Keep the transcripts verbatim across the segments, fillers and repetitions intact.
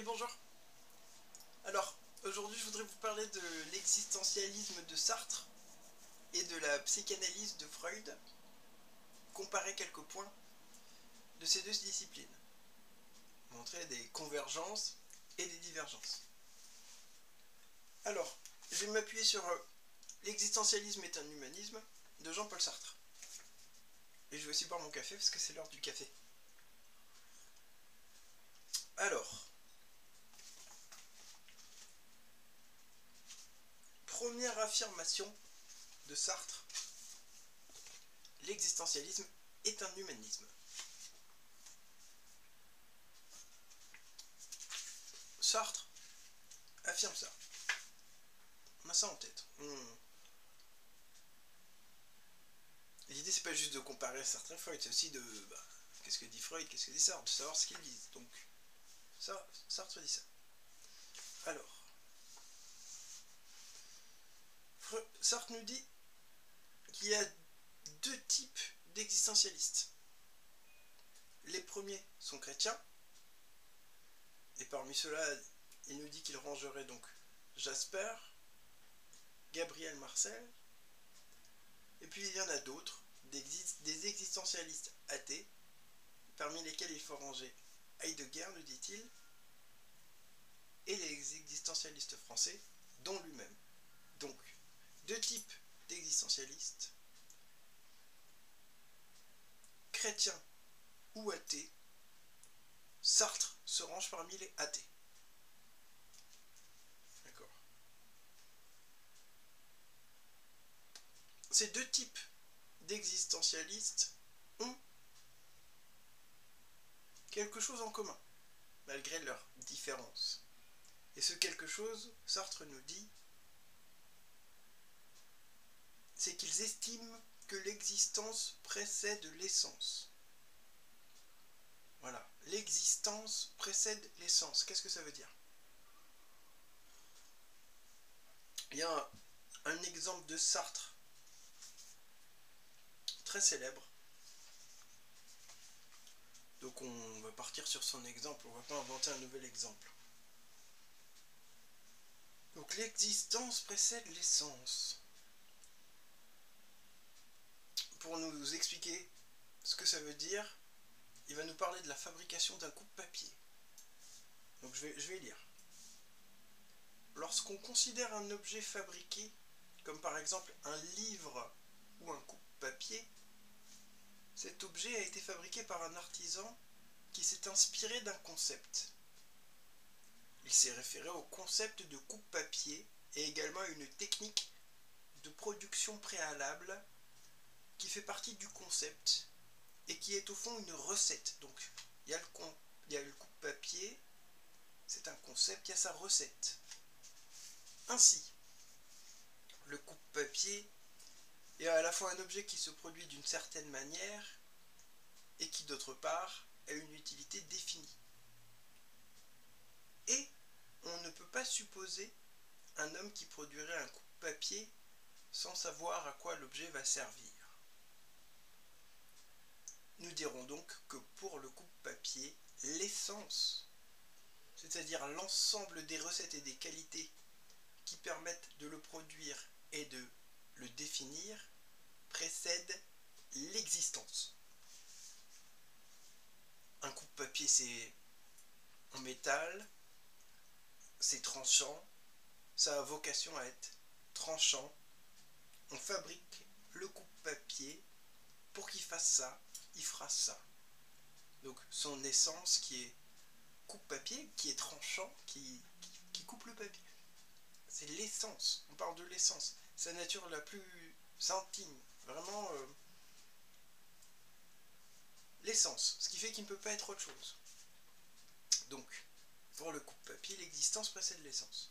bonjour. Alors, aujourd'hui je voudrais vous parler de l'existentialisme de Sartre et de la psychanalyse de Freud, comparer quelques points de ces deux disciplines, montrer des convergences et des divergences. Alors, je vais m'appuyer sur euh, l'existentialisme est un humanisme de Jean-Paul Sartre. Et je vais aussi boire mon café parce que c'est l'heure du café. Alors, première affirmation de Sartre, l'existentialisme est un humanisme. Sartre affirme ça. On a ça en tête. On... L'idée c'est pas juste de comparer Sartre et Freud, c'est aussi de... Bah, qu'est-ce que dit Freud, qu'est-ce que dit Sartre, de savoir ce qu'ils disent. Donc, ça, Sartre dit ça. Alors, Sartre nous dit qu'il y a deux types d'existentialistes. Les premiers sont chrétiens, et parmi ceux-là, il nous dit qu'il rangerait donc Jasper, Gabriel Marcel, et puis il y en a d'autres, des, des existentialistes athées, parmi lesquels il faut ranger Heidegger, nous dit-il, et les existentialistes français, dont lui-même. Donc, deux types d'existentialistes, chrétiens ou athées. Sartre se range parmi les athées. D'accord. Ces deux types d'existentialistes ont quelque chose en commun, malgré leurs différences. Et ce quelque chose, Sartre nous dit, c'est qu'ils estiment que l'existence précède l'essence. Voilà, l'existence précède l'essence. Qu'est-ce que ça veut dire? Il y a un, un exemple de Sartre très célèbre. Donc on va partir sur son exemple, on ne va pas inventer un nouvel exemple. Donc l'existence précède l'essence. Pour nous expliquer ce que ça veut dire, il va nous parler de la fabrication d'un coupe-papier. Donc je vais, je vais lire. Lorsqu'on considère un objet fabriqué, comme par exemple un livre ou un coupe-papier, cet objet a été fabriqué par un artisan qui s'est inspiré d'un concept. Il s'est référé au concept de coupe-papier et également à une technique de production préalable qui fait partie du concept et qui est au fond une recette. Donc il y a le, il y a le coupe-papier, c'est un concept, il y a sa recette. Ainsi, le coupe-papier est à la fois un objet qui se produit d'une certaine manière et qui d'autre part a une utilité définie. Et on ne peut pas supposer un homme qui produirait un coupe-papier sans savoir à quoi l'objet va servir. Nous dirons donc que pour le coupe-papier, l'essence, c'est-à-dire l'ensemble des recettes et des qualités qui permettent de le produire et de le définir, précède l'existence. Un coupe-papier, c'est en métal, c'est tranchant, ça a vocation à être tranchant. On fabrique le coupe-papier, pour qu'il fasse ça, il fera ça. Donc son essence qui est coupe-papier, qui est tranchant, qui, qui, qui coupe le papier. C'est l'essence, on parle de l'essence, sa nature la plus intime, vraiment euh, l'essence, ce qui fait qu'il ne peut pas être autre chose. Donc, pour le coupe-papier, l'existence précède l'essence.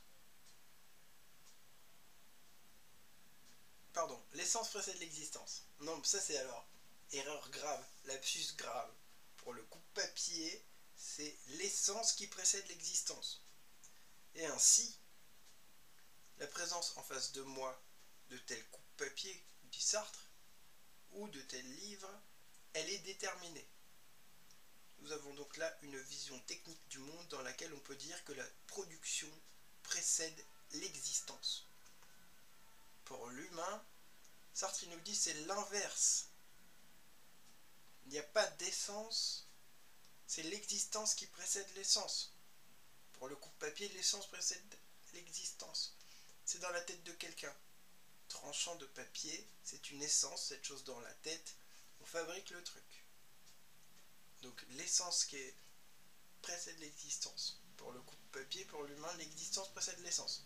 Pardon, l'essence précède l'existence. Non, ça c'est alors erreur grave, lapsus grave. Pour le coupe-papier, c'est l'essence qui précède l'existence. Et ainsi, la présence en face de moi de tel coupe-papier, dit Sartre, ou de tel livre, elle est déterminée. nous avons donc là une vision technique du monde dans laquelle on peut dire que la production précède l'existence. Pour l'humain, Sartre nous dit c'est l'inverse. Il n'y a pas d'essence, c'est l'existence qui précède l'essence. Pour le coupe-papier, l'essence précède l'existence. C'est dans la tête de quelqu'un. Tranchant de papier, c'est une essence, cette chose dans la tête, on fabrique le truc. Donc l'essence qui est, précède l'existence. Pour le coupe-papier, pour l'humain, l'existence précède l'essence.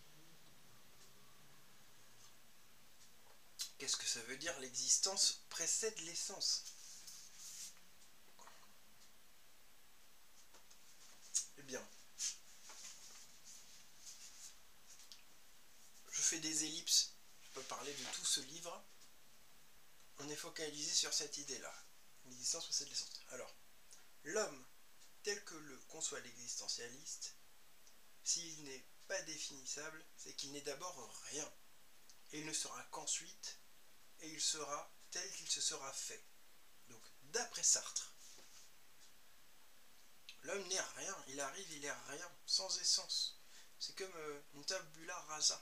Qu'est-ce que ça veut dire l'existence précède l'essence? Eh bien, je fais des ellipses, je peux parler de tout ce livre. On est focalisé sur cette idée-là. L'existence précède l'essence. Alors, l'homme, tel que le conçoit l'existentialiste, s'il n'est pas définissable, c'est qu'il n'est d'abord rien. Et il ne sera qu'ensuite, et il sera tel qu'il se sera fait. Donc, d'après Sartre, l'homme n'est rien, il arrive, il est rien, sans essence. C'est comme euh, une tabula rasa.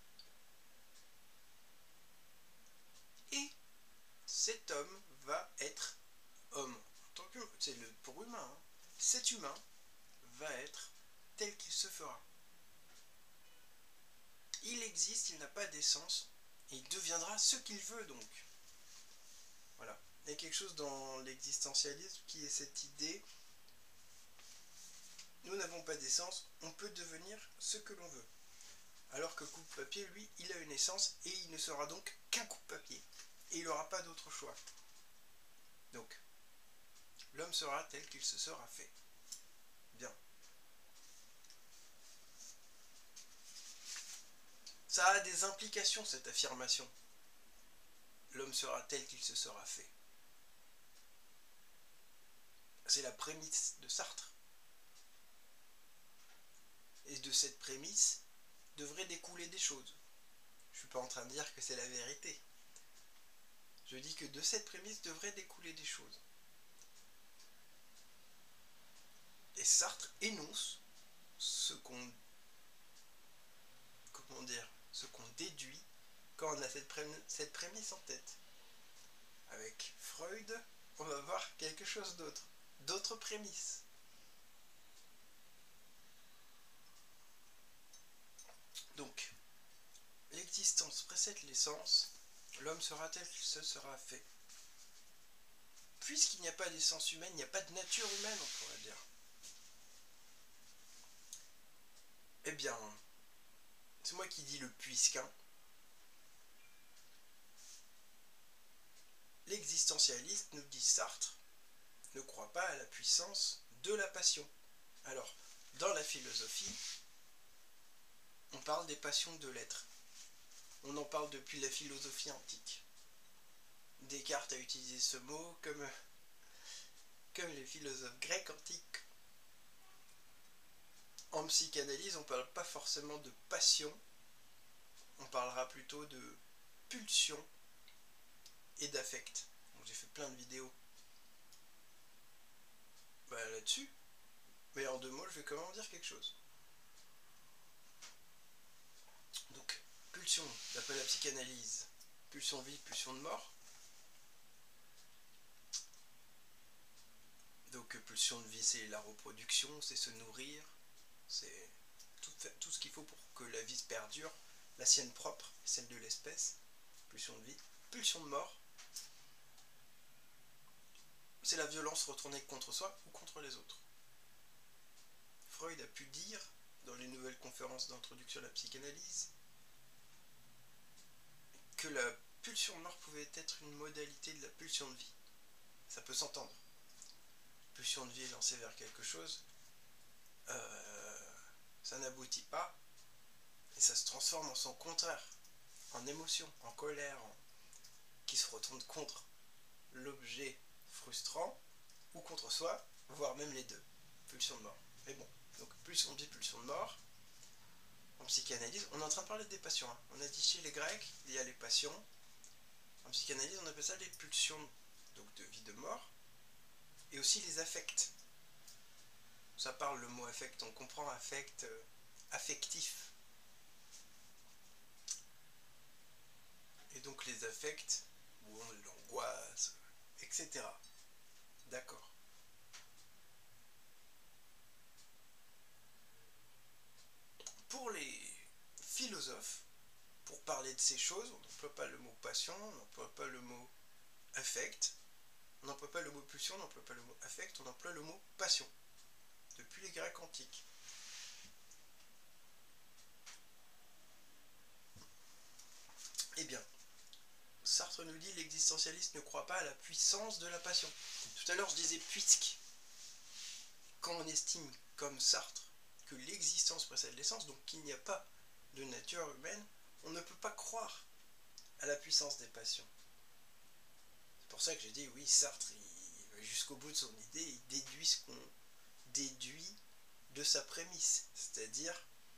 Et cet homme va être homme. En tant que, c'est le pour humain. Hein. Cet humain va être tel qu'il se fera. Il existe, il n'a pas d'essence, et il deviendra ce qu'il veut donc. Voilà. Il y a quelque chose dans l'existentialisme qui est cette idée, nous n'avons pas d'essence, on peut devenir ce que l'on veut. Alors que coupe-papier, lui, il a une essence, et il ne sera donc qu'un coupe-papier. Et il n'aura pas d'autre choix. Donc, l'homme sera tel qu'il se sera fait. Bien. Ça a des implications, cette affirmation. L'homme sera tel qu'il se sera fait. C'est la prémisse de Sartre. Et de cette prémisse devrait découler des choses. Je ne suis pas en train de dire que c'est la vérité. Je dis que de cette prémisse devrait découler des choses. Et Sartre énonce ce qu'on, comment dire, ce qu'on déduit quand on a cette, pré cette prémisse en tête. Avec Freud, on va voir quelque chose d'autre, d'autres prémisses. Donc, l'existence précède l'essence, l'homme sera tel qu'il se sera fait. Puisqu'il n'y a pas d'essence humaine, il n'y a pas de nature humaine, on pourrait dire. Eh bien, c'est moi qui dis le puisqu'un. L'existentialiste, nous dit Sartre, ne croit pas à la puissance de la passion. Alors, dans la philosophie, on parle des passions de l'être. On en parle depuis la philosophie antique. Descartes a utilisé ce mot comme, comme les philosophes grecs antiques. En psychanalyse, on ne parle pas forcément de passion, on parlera plutôt de pulsion et d'affect. J'ai fait plein de vidéos bah, là-dessus, mais en deux mots, je vais quand même dire quelque chose. Donc, pulsion, d'après la psychanalyse, pulsion de vie, pulsion de mort. Donc, pulsion de vie, c'est la reproduction, c'est se nourrir, c'est tout, tout ce qu'il faut pour que la vie se perdure, la sienne propre, celle de l'espèce, pulsion de vie. Pulsion de mort, c'est la violence retournée contre soi ou contre les autres. Freud a pu dire, dans les nouvelles conférences d'introduction à la psychanalyse, que la pulsion de mort pouvait être une modalité de la pulsion de vie. Ça peut s'entendre. Pulsion de vie est lancée vers quelque chose, euh, ça n'aboutit pas, et ça se transforme en son contraire, en émotion, en colère, en... qui se retourne contre l'objet frustrant, ou contre soi, voire même les deux. Pulsion de mort. Mais bon, donc pulsion de vie, pulsion de mort. En psychanalyse, on est en train de parler des passions. Hein. On a dit chez les Grecs, il y a les passions. En psychanalyse, on appelle ça les pulsions donc de vie, de mort. Et aussi les affects. ça parle le mot affect, on comprend affect, euh, affectif. Et donc les affects, bon, l'angoisse, et cetera. D'accord. Pour les philosophes, pour parler de ces choses, on n'emploie pas le mot passion, on n'emploie pas le mot affect, on n'emploie pas le mot pulsion, on n'emploie pas le mot affect, on emploie le mot passion, depuis les Grecs antiques. Eh bien, Sartre nous dit l'existentialiste ne croit pas à la puissance de la passion. Tout à l'heure je disais puisque, quand on estime comme Sartre que l'existence précède l'essence, donc qu'il n'y a pas de nature humaine, on ne peut pas croire à la puissance des passions. C'est pour ça que j'ai dit oui, Sartre, il va jusqu'au bout de son idée, il déduit ce qu'on déduit de sa prémisse, c'est-à-dire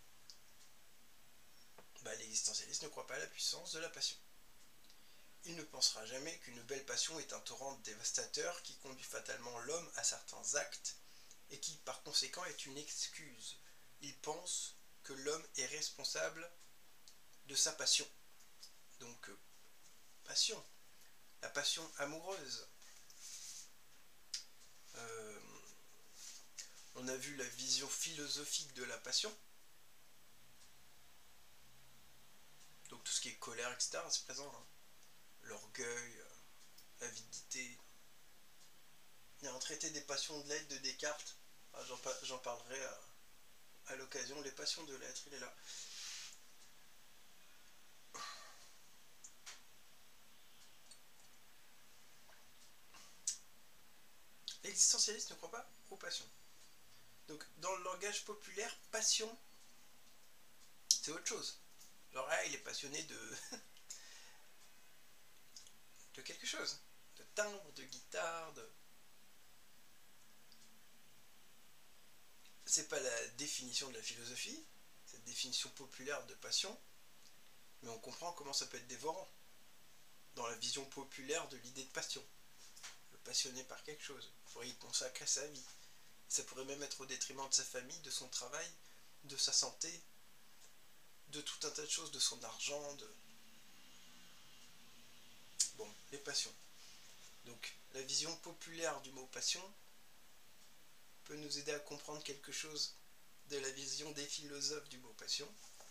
bah, l'existentialiste ne croit pas à la puissance de la passion. Il ne pensera jamais qu'une belle passion est un torrent dévastateur qui conduit fatalement l'homme à certains actes et qui par conséquent est une excuse. Il pense que l'homme est responsable de sa passion. Donc, euh, passion, la passion amoureuse. Euh, on a vu la vision philosophique de la passion. Donc tout ce qui est colère, et cetera, c'est présent. Hein. L'orgueil, euh, l'avidité. Il y a un traité des passions de l'être de Descartes. Ah, j'en parlerai à, à l'occasion. Les passions de l'être, il est là. L'existentialiste ne croit pas aux passions. Donc dans le langage populaire, passion, c'est autre chose. Genre, ah, il est passionné de... de quelque chose. De timbre, de guitare, de... C'est pas la définition de la philosophie, cette définition populaire de passion, mais on comprend comment ça peut être dévorant dans la vision populaire de l'idée de passion. Le passionné par quelque chose, il pourrait y consacrer sa vie. Ça pourrait même être au détriment de sa famille, de son travail, de sa santé, de tout un tas de choses, de son argent, de... Bon, les passions. Donc, la vision populaire du mot passion peut nous aider à comprendre quelque chose de la vision des philosophes du mot passion.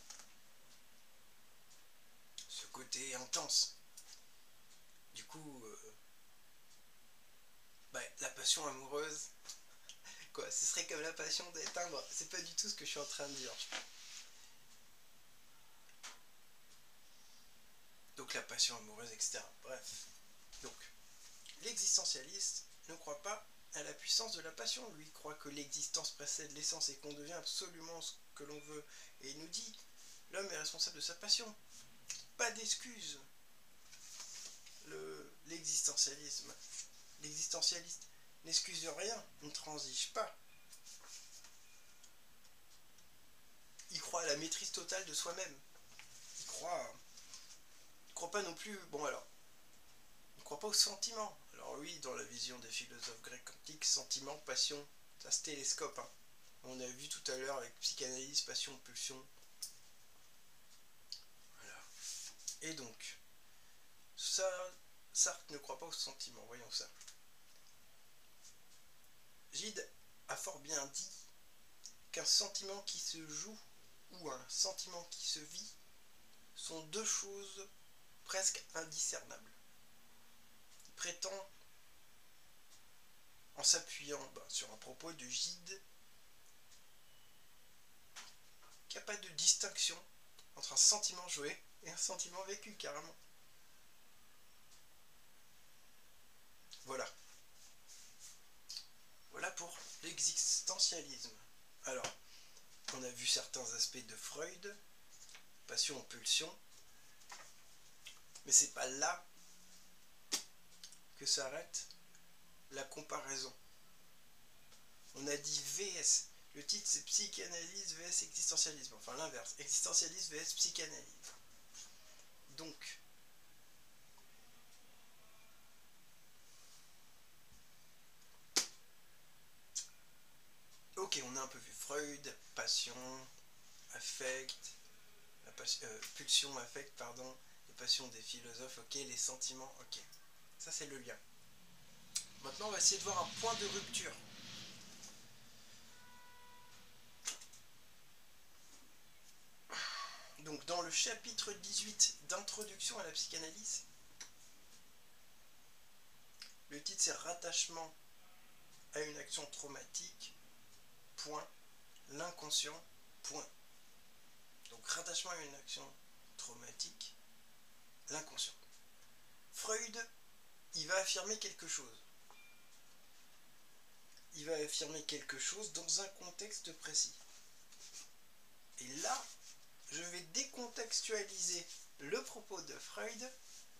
Ce côté intense. Du coup, euh, bah, la passion amoureuse, quoi, ce serait comme la passion d'éteindre. C'est pas du tout ce que je suis en train de dire. Donc la passion amoureuse, et cetera. Bref. Donc, l'existentialiste ne croit pas à la puissance de la passion. Lui croit que l'existence précède l'essence et qu'on devient absolument ce que l'on veut. Et il nous dit, l'homme est responsable de sa passion. Pas d'excuses. Le, l'existentialisme, l'existentialiste n'excuse rien, ne transige pas. Il croit à la maîtrise totale de soi-même. Il croit, il croit pas non plus, bon alors, il ne croit pas aux sentiments. Alors oui, dans la vision des philosophes grecs antiques, sentiment, passion, ça se télescope. Hein. On a vu tout à l'heure avec psychanalyse, passion, pulsion. Voilà. Et donc, ça, Sartre ne croit pas aux sentiments, voyons ça. Gide a fort bien dit qu'un sentiment qui se joue ou un sentiment qui se vit sont deux choses presque indiscernables. Il prétend, en s'appuyant ben, sur un propos de Gide, qu'il n'y a pas de distinction entre un sentiment joué et un sentiment vécu, carrément. Voilà. Voilà pour l'existentialisme. Alors, on a vu certains aspects de Freud, passion, pulsion, mais c'est pas là que s'arrête la comparaison. On a dit V S, le titre c'est psychanalyse vs existentialisme, enfin l'inverse, existentialisme vs psychanalyse. Donc, ok, Ok, on a un peu vu Freud, passion, affect, la passion, euh, pulsion, affect, pardon, les passions des philosophes, ok, les sentiments, ok. Ça c'est le lien. Maintenant on va essayer de voir un point de rupture. Donc dans le chapitre dix-huit d'introduction à la psychanalyse, le titre c'est rattachement à une action traumatique, point, l'inconscient, point. Donc rattachement à une action traumatique, l'inconscient. Freud, il va affirmer quelque chose. Il va affirmer quelque chose dans un contexte précis. Et là, je vais décontextualiser le propos de Freud.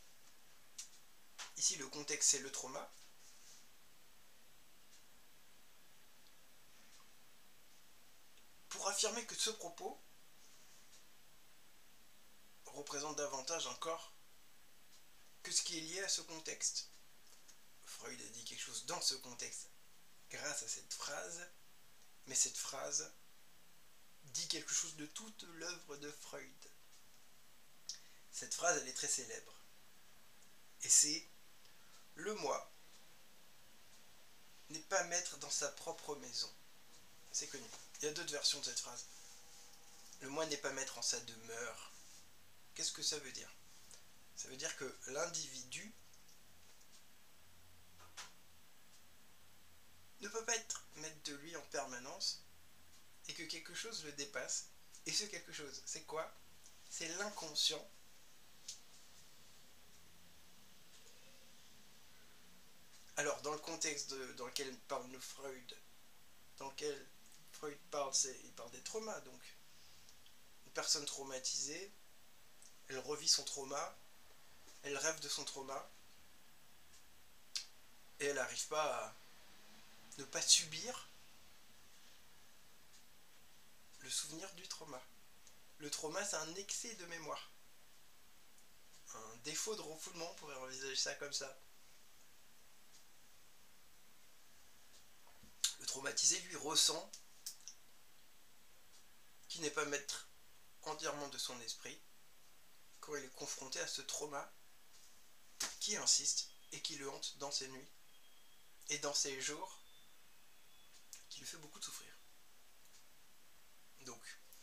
Ici, le contexte, c'est le trauma. Pour affirmer que ce propos représente davantage encore que ce qui est lié à ce contexte. Freud a dit quelque chose dans ce contexte grâce à cette phrase, mais cette phrase dit quelque chose de toute l'œuvre de Freud. Cette phrase, elle est très célèbre. Et c'est « Le moi n'est pas maître dans sa propre maison ». C'est connu. Il y a d'autres versions de cette phrase. Le moi n'est pas maître en sa demeure. Qu'est-ce que ça veut dire? Ça veut dire que l'individu ne peut pas être maître de lui en permanence et que quelque chose le dépasse. Et ce quelque chose, c'est quoi? C'est l'inconscient. Alors, dans le contexte de, dans lequel parle le Freud, dans lequel Freud parle, c'est, il parle des traumas, donc une personne traumatisée, elle revit son trauma, elle rêve de son trauma, et elle n'arrive pas à ne pas subir le souvenir du trauma. Le trauma, c'est un excès de mémoire. Un défaut de refoulement, on pourrait envisager ça comme ça. Le traumatisé, lui, ressent qu'il n'est pas maître entièrement de son esprit quand il est confronté à ce trauma qui insiste et qui le hante dans ses nuits et dans ses jours, qui lui fait beaucoup de souffrir. Donc,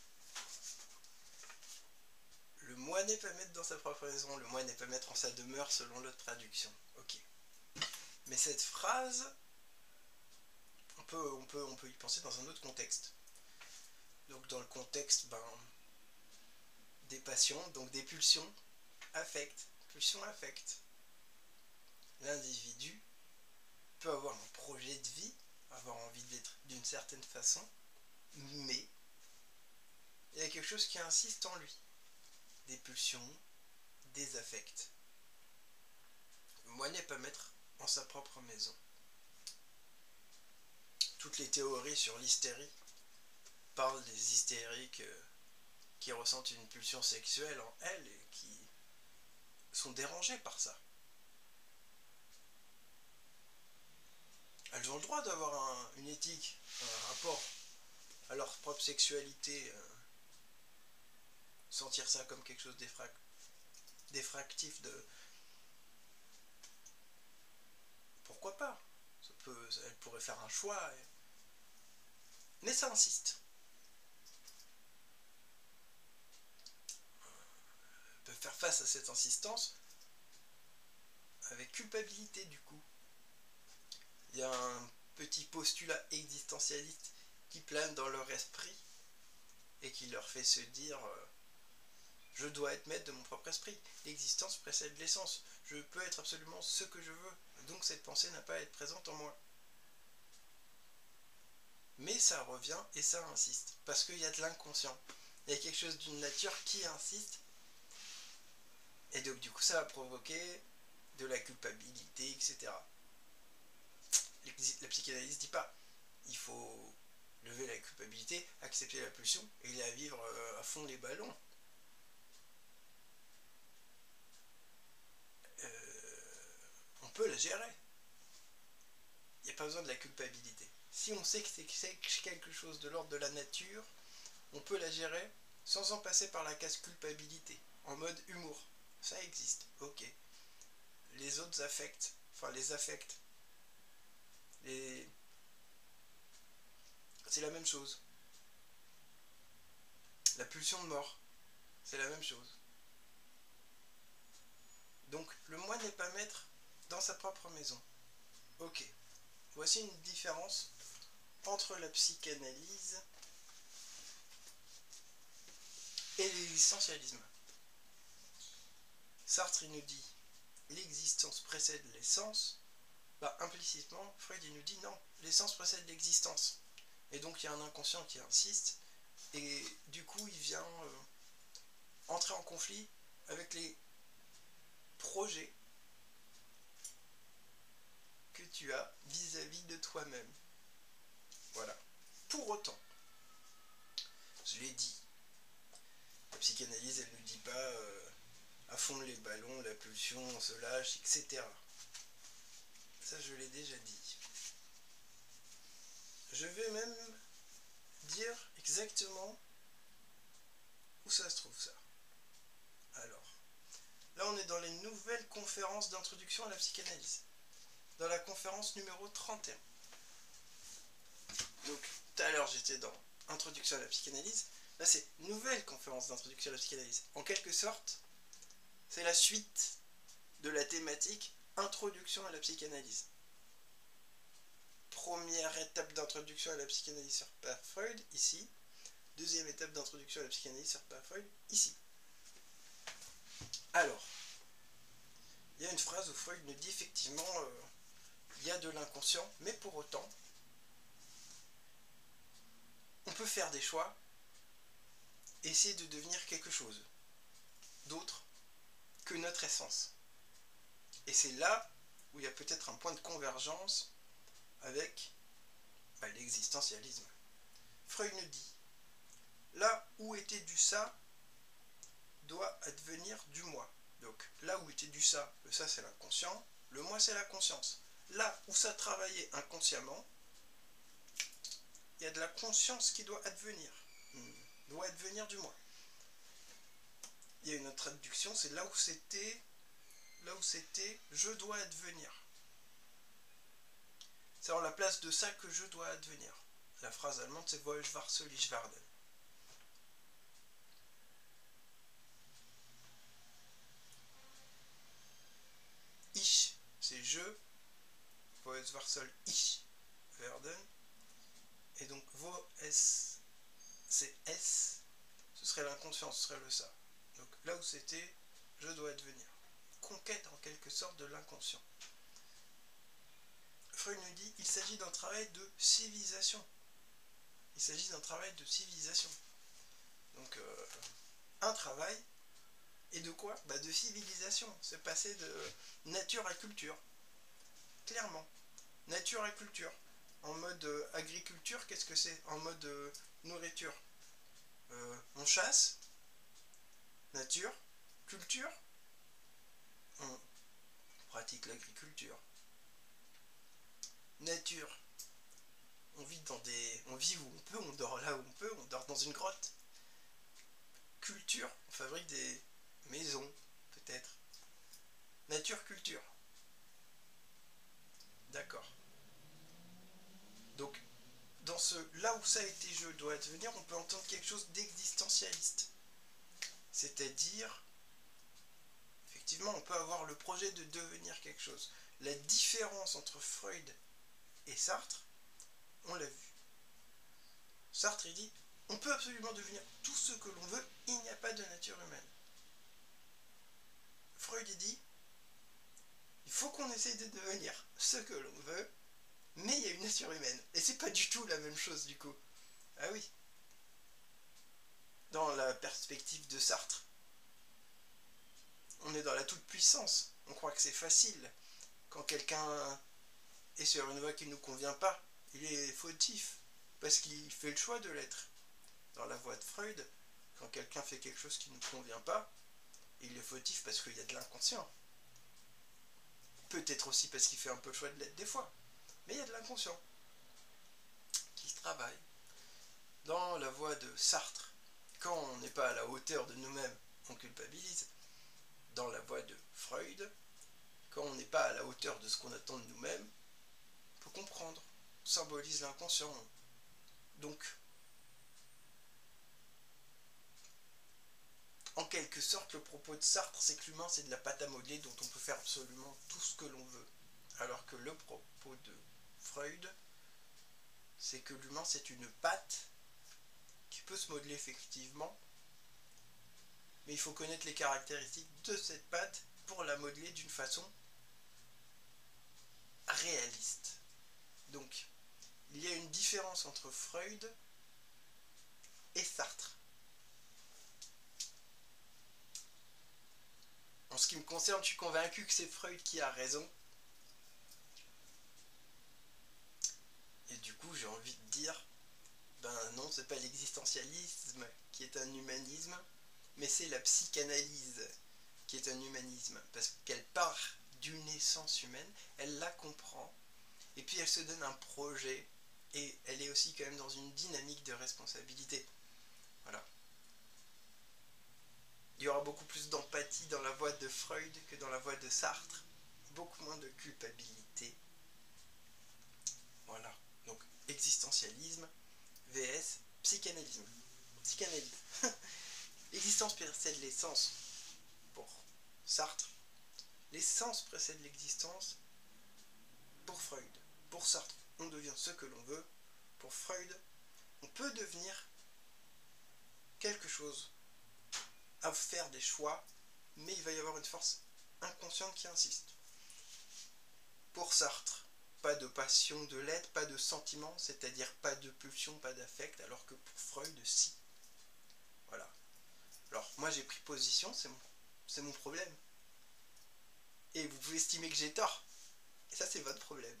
le moi n'est pas maître dans sa propre maison, le moi n'est pas maître en sa demeure selon l'autre traduction. Ok. Mais cette phrase, on peut, on peut, on peut y penser dans un autre contexte. Donc dans le contexte ben, des passions, donc des pulsions, affect, pulsion affect. L'individu peut avoir un projet de vie, avoir envie d'être d'une certaine façon, mais il y a quelque chose qui insiste en lui. Des pulsions, des affects. Le moi n'est pas maître en sa propre maison. Toutes les théories sur l'hystérie parlent des hystériques qui ressentent une pulsion sexuelle en elles et qui sont dérangées par ça. Elles ont le droit d'avoir un, une éthique, un rapport à leur propre sexualité, euh, sentir ça comme quelque chose d'effractif, de... Pourquoi pas? Ça peut, elle pourrait faire un choix. Et... Mais ça insiste. Elle peut faire face à cette insistance avec culpabilité du coup. Il y a un petit postulat existentialiste qui plane dans leur esprit et qui leur fait se dire euh, je dois être maître de mon propre esprit. L'existence précède l'essence. Je peux être absolument ce que je veux. Donc cette pensée n'a pas à être présente en moi. Mais ça revient et ça insiste. Parce qu'il y a de l'inconscient. Il y a quelque chose d'une nature qui insiste. Et donc du coup ça va provoquer de la culpabilité, et cetera. La psychanalyse ne dit pas. Il faut lever la culpabilité, accepter la pulsion et la vivre à fond les ballons. Euh, on peut la gérer. Il n'y a pas besoin de la culpabilité. si on sait que c'est quelque chose de l'ordre de la nature, on peut la gérer sans en passer par la case culpabilité, en mode humour. Ça existe, ok. Les autres affects, enfin les affects, les... c'est la même chose. La pulsion de mort, c'est la même chose. Donc le moi n'est pas maître dans sa propre maison. Ok. Voici une différence entre la psychanalyse et l'existentialisme. Sartre il nous dit l'existence précède l'essence. Bah implicitement, Freud il nous dit non, l'essence précède l'existence. Et donc il y a un inconscient qui insiste, et du coup il vient euh, entrer en conflit avec les projets que tu as vis-à-vis de toi-même. Voilà. Pour autant, je l'ai dit, la psychanalyse elle ne dit pas euh, à fond les ballons, la pulsion, on se lâche, et cetera. Ça je l'ai déjà dit. Je vais même dire exactement où ça se trouve ça. Alors, là on est dans les nouvelles conférences d'introduction à la psychanalyse. Dans la conférence numéro trente et un. Donc, tout à l'heure j'étais dans Introduction à la psychanalyse. Là c'est nouvelle conférence d'introduction à la psychanalyse. En quelque sorte, c'est la suite de la thématique Introduction à la psychanalyse. Première étape d'introduction à la psychanalyse par Freud, ici. Deuxième étape d'introduction à la psychanalyse par Freud, ici. Alors, il y a une phrase où Freud nous dit effectivement euh, il y a de l'inconscient, mais pour autant, on peut faire des choix, essayer de devenir quelque chose d'autre que notre essence. Et c'est là où il y a peut-être un point de convergence avec bah, l'existentialisme. Freud nous dit, là où était du ça, doit advenir du moi. Donc là où était du ça, le ça c'est l'inconscient, le moi c'est la conscience. Là où ça travaillait inconsciemment, il y a de la conscience qui doit advenir, doit advenir du moi. Il y a une autre traduction, c'est là où c'était, là où c'était, je dois advenir. C'est en la place de ça que je dois advenir. La phrase allemande c'est Wo ich war, soll ich werden. Ich, c'est je, Wo ich war, soll ich werden. Et donc Wo es, c'est S, ce serait l'inconscient, ce serait le ça. Donc là où c'était, je dois advenir. Conquête en quelque sorte de l'inconscient. Freud nous dit il s'agit d'un travail de civilisation. Il s'agit d'un travail de civilisation. Donc euh, un travail, et de quoi? Bah de civilisation. C'est passer de nature à culture. Clairement. Nature à culture. En mode euh, agriculture, qu'est-ce que c'est? En mode euh, nourriture. Euh, on chasse. Nature. Culture. On pratique l'agriculture. Nature. On vit dans des... On vit où on peut, on dort là où on peut, on dort dans une grotte. Culture, on fabrique des maisons, peut-être. Nature, culture. D'accord. Donc, dans ce là où ça a été je dois advenir, on peut entendre quelque chose d'existentialiste. C'est-à-dire, effectivement, on peut avoir le projet de devenir quelque chose. La différence entre Freud et Sartre, on l'a vu. Sartre, il dit, on peut absolument devenir tout ce que l'on veut, il n'y a pas de nature humaine. Freud, il dit, il faut qu'on essaye de devenir ce que l'on veut, mais il y a une nature humaine. Et c'est pas du tout la même chose, du coup. Ah oui. Dans la perspective de Sartre, on est dans la toute-puissance. On croit que c'est facile. Quand quelqu'un est sur une voie qui ne nous convient pas, il est fautif, parce qu'il fait le choix de l'être. Dans la voie de Freud, quand quelqu'un fait quelque chose qui ne nous convient pas, il est fautif parce qu'il y a de l'inconscient. Peut-être aussi parce qu'il fait un peu le choix de l'être des fois, mais il y a de l'inconscient. travail. Dans la voie de Sartre, quand on n'est pas à la hauteur de nous-mêmes, on culpabilise. Dans la voie de Freud, quand on n'est pas à la hauteur de ce qu'on attend de nous-mêmes, on peut comprendre. On symbolise l'inconscient. Donc, en quelque sorte, le propos de Sartre, c'est que l'humain, c'est de la pâte à modeler dont on peut faire absolument tout ce que l'on veut. Alors que le propos de Freud, c'est que l'humain, c'est une pâte qui peut se modeler effectivement, mais il faut connaître les caractéristiques de cette pâte pour la modeler d'une façon réaliste. Donc, il y a une différence entre Freud et Sartre. En ce qui me concerne, je suis convaincu que c'est Freud qui a raison. Et du coup, j'ai envie de dire, ben non, c'est pas l'existentialisme qui est un humanisme, mais c'est la psychanalyse qui est un humanisme. Parce qu'elle part d'une essence humaine, elle la comprend, et puis elle se donne un projet, et elle est aussi quand même dans une dynamique de responsabilité. Voilà. Il y aura beaucoup plus d'empathie dans la voie de Freud que dans la voie de Sartre. Beaucoup moins de culpabilité. Voilà. Donc, existentialisme vs psychanalysme. Psychanalyse. L'existence précède l'essence pour Sartre. L'essence précède l'existence pour Freud. Pour Sartre, on devient ce que l'on veut. Pour Freud, on peut devenir quelque chose, à faire des choix, mais il va y avoir une force inconsciente qui insiste. Pour Sartre, pas de passion de l'être, pas de sentiment, c'est-à-dire pas de pulsion, pas d'affect, alors que pour Freud, si. Voilà. Alors, moi j'ai pris position, c'est mon, c'est mon problème. Et vous pouvez estimer que j'ai tort. Et ça, c'est votre problème.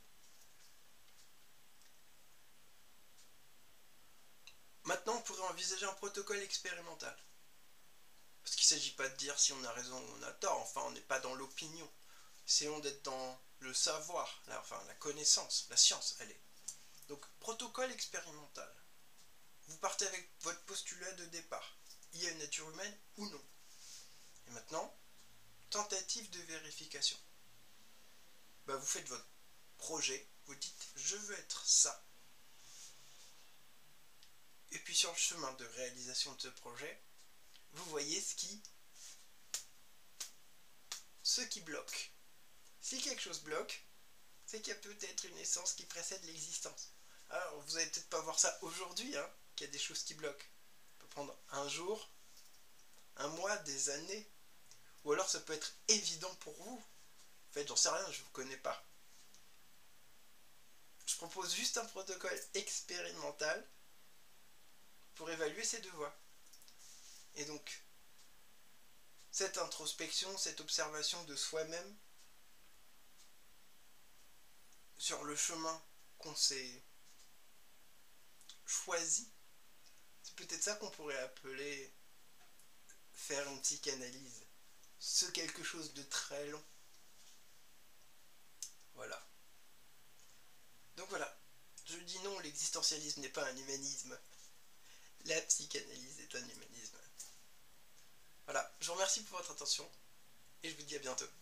Maintenant, on pourrait envisager un protocole expérimental. Parce qu'il ne s'agit pas de dire si on a raison ou on a tort, enfin on n'est pas dans l'opinion. Essayons d'être dans le savoir, la, enfin la connaissance, la science, elle est. Donc, protocole expérimental. Vous partez avec votre postulat de départ. Il y a une nature humaine ou non. Et maintenant, tentative de vérification. Bah, vous faites votre projet, vous dites je veux être ça. Et puis sur le chemin de réalisation de ce projet, vous voyez ce qui ce qui bloque. Si quelque chose bloque, c'est qu'il y a peut-être une essence qui précède l'existence. Alors vous allez peut-être pas voir ça aujourd'hui, hein, qu'il y a des choses qui bloquent. Ça peut prendre un jour, un mois, des années, ou alors ça peut être évident pour vous. En fait, j'en sais rien, je vous connais pas. Je propose juste un protocole expérimental pour évaluer ces deux voies. Et donc, cette introspection, cette observation de soi-même sur le chemin qu'on s'est choisi, c'est peut-être ça qu'on pourrait appeler faire une psychanalyse. Ce quelque chose de très long. Voilà. Donc voilà. Je dis non, l'existentialisme n'est pas un humanisme. La psychanalyse est un humanisme. Voilà. Je vous remercie pour votre attention et je vous dis à bientôt.